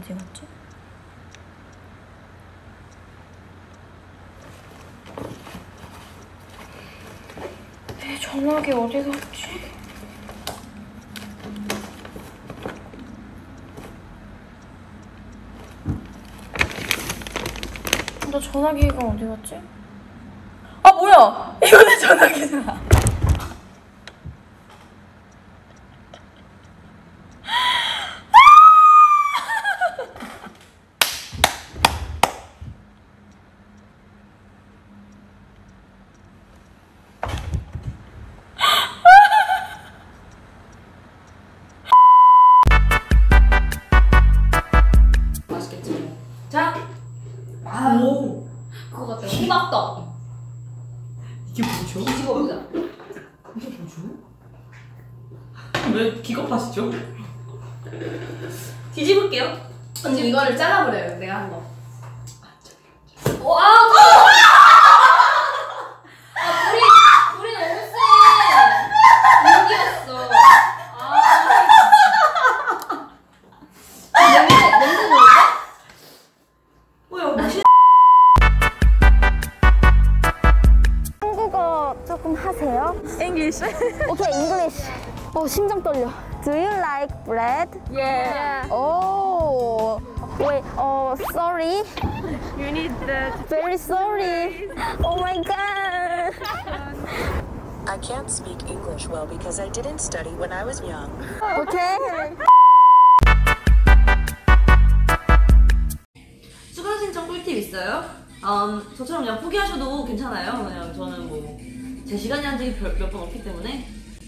어디 갔지? 내 전화기 어디 갔지? 나 전화기가 어디 갔지? 아 뭐야! 이거 내 전화기잖아. 맛있겠지. 자, 오, 그거 같아. 호박떡. 이게 뭐죠? 뒤집어보자. 이게 뭐죠? 왜 기겁하시죠? 뒤집을게요. 언니 이거를 잘라버려요. 내가 한 거. 와, 불이 너무 세. 연기였어. 냄새 좋은데? 뭐야, 맛있... 한국어 조금 하세요? English. 오케이, English. 심장 떨려. Do you like bread? Yeah. Oh, wait. Sorry. You need that. Very sorry. Oh my god. I can't speak English well because I didn't study when I was young. Okay. 수강 신청 꿀팁 있어요? 저처럼 그냥 포기하셔도 괜찮아요. 그냥 저는 뭐 제 시간이 한 적이 몇 번 없기 때문에.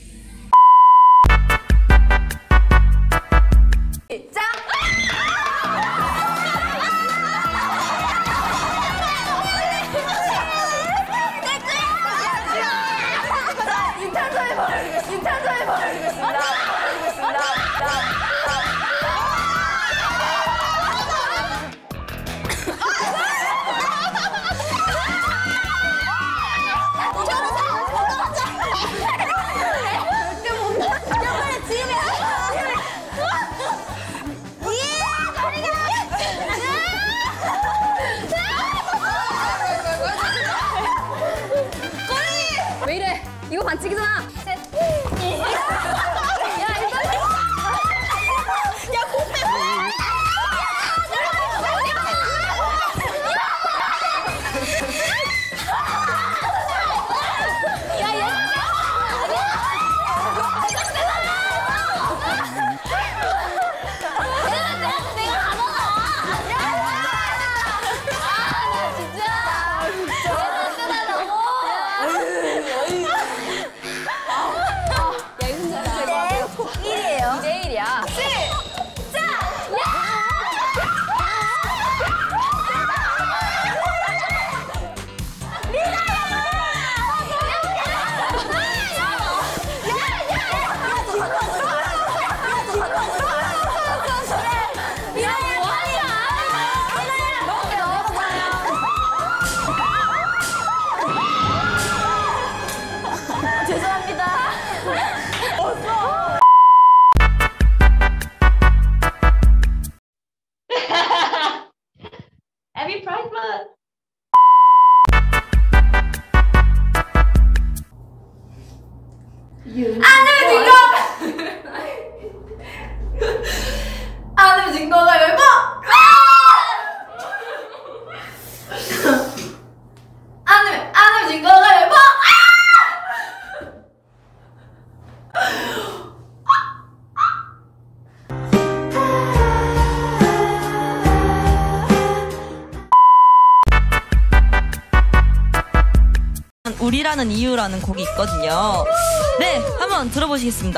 왜 이래? 이거 반칙이잖아. 셋. 야, 이거. 야, 고백. Abby Pride Month. 안 되면 증거가 열고! 안 되면 증거가 열고! 우리라는 이유라는 곡이 있거든요. 네, 한번 들어보시겠습니다.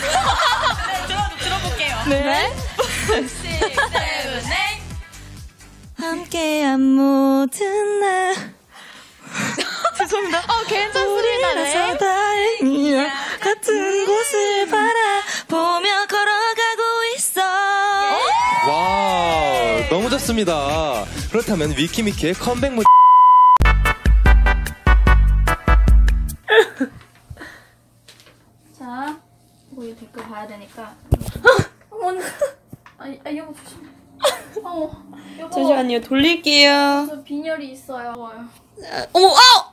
들어볼게요. 네. 6, 7, 8 함께한 모든 날. 죄송합니다. 괜찮습니다. 우리라서 다행이야. 같은 곳을 바라보며 걸어가고 있어. 와, 너무 좋습니다. 그렇다면 위키미키의 컴백 무 자, 이거 댓글 봐야 되니까. 어머니. 아, 여보 조심해. 어머. 여보. 잠시만요. 돌릴게요. 저 빈혈이 있어요. 어머, 아!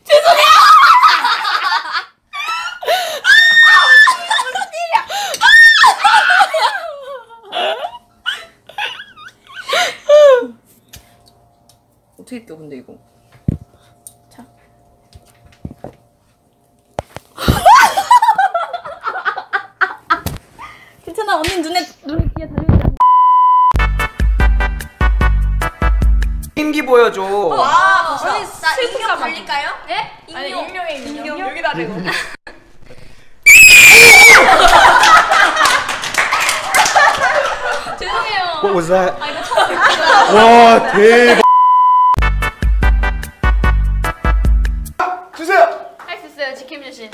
어떻게 껴 근데 이거? 자. 괜찮아. 언니 눈에 귀에 달려있지 않아. 인기 보여줘. 와, 언니 나 인형 달릴까요? 네? 인형. 인형. 여기다 대고. 죄송해요. What was that? 아 이거 처음 와, 대박. 할 수 있어요. 지킴 씨.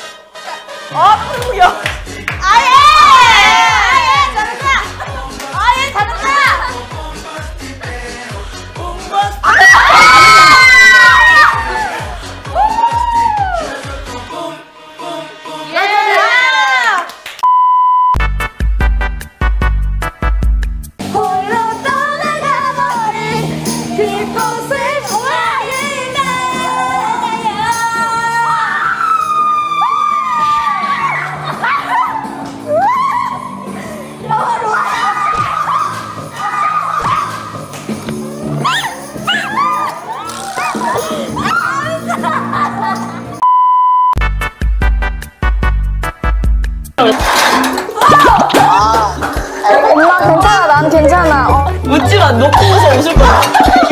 엄마 괜찮아, 난 괜찮아. 웃지 마. 놓고 웃을 거야.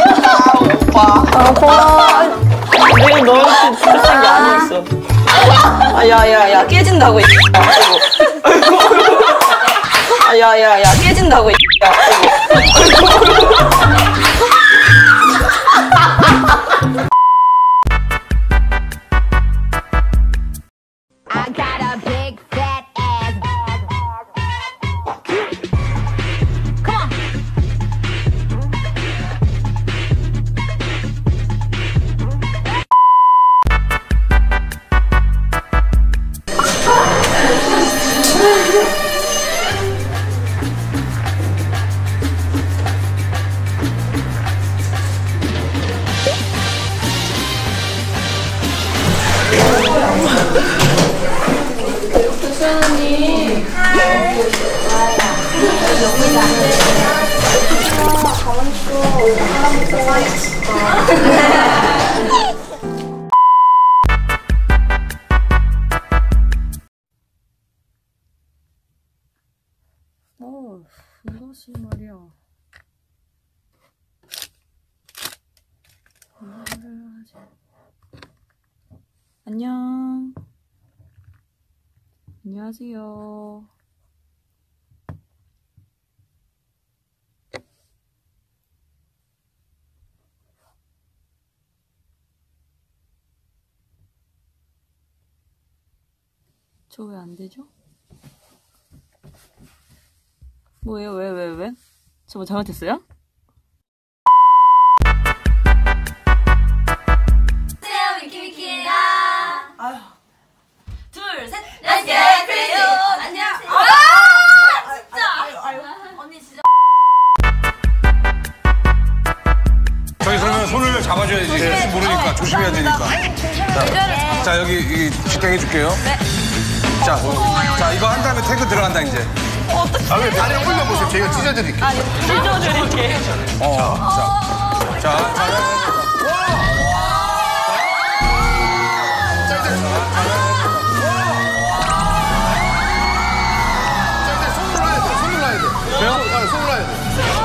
고마워. 내가 너한테 진짜 게 아니었어. 아, 야, 깨진다고. 아, 야, 깨진다고. I got a big fat ass. Come on. 이것이 말이야. 안녕. 안녕하세요. 저 왜 안 되죠? 뭐예요? 왜? 저 뭐 잘못했어요? 둘, 셋. 안녕하세요. 안녕하세요. 저희 그러면 손을 잡아줘야지. 모르니까 조심해야 되니까. 자 여기 직행 해줄게요. 네. 자 이거 한 다음에 태그 들어간다 이제. 다음에 다리를 올려보세요. 저희가 찢어드릴게요. 찢어드릴게. 자. 손 눌러야 돼. 왜요? 손 눌러야 돼.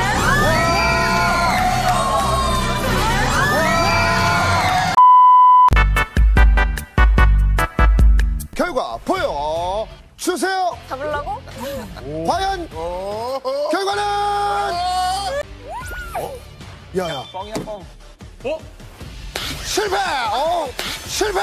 결과 보여 주세요. 잡으려고? 과연 결과는 야야 뻥이야 뻥. 실패. 실패.